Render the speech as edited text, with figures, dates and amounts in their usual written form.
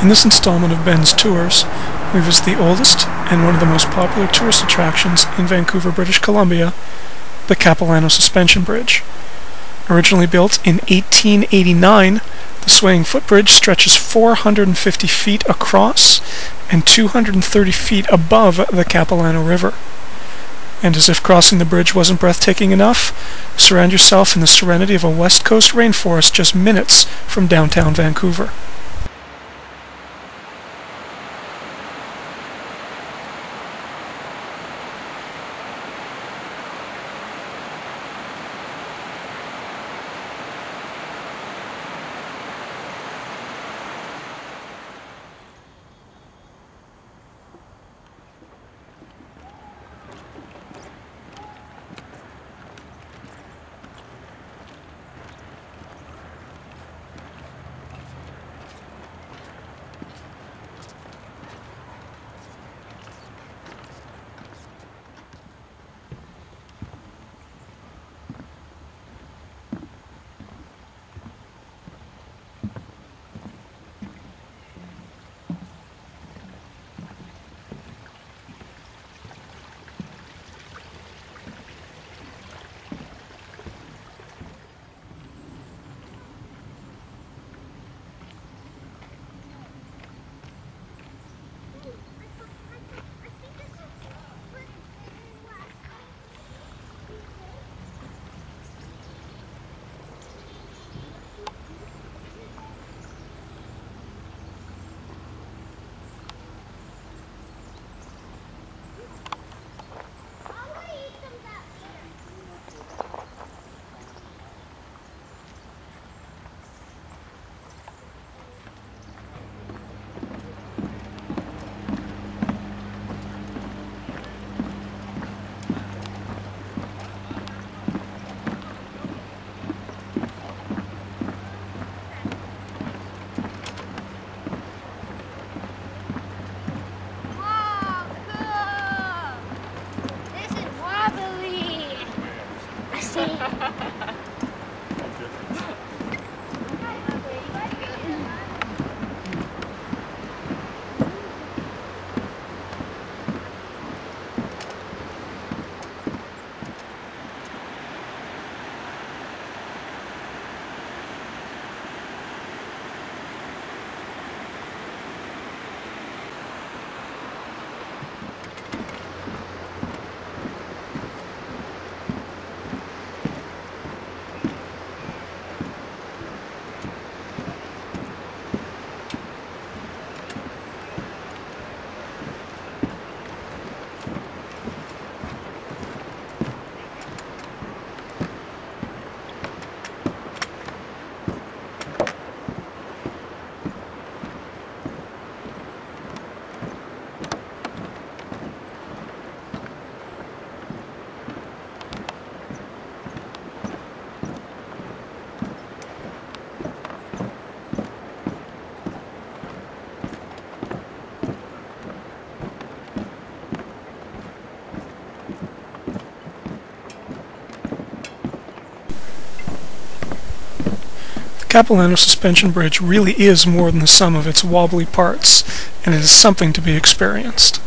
In this installment of Ben's Tours, we visit the oldest and one of the most popular tourist attractions in Vancouver, British Columbia, the Capilano Suspension Bridge. Originally built in 1889, the swaying footbridge stretches 450 feet across and 230 feet above the Capilano River. And as if crossing the bridge wasn't breathtaking enough, surround yourself in the serenity of a West Coast rainforest just minutes from downtown Vancouver. The Capilano Suspension Bridge really is more than the sum of its wobbly parts, and it is something to be experienced.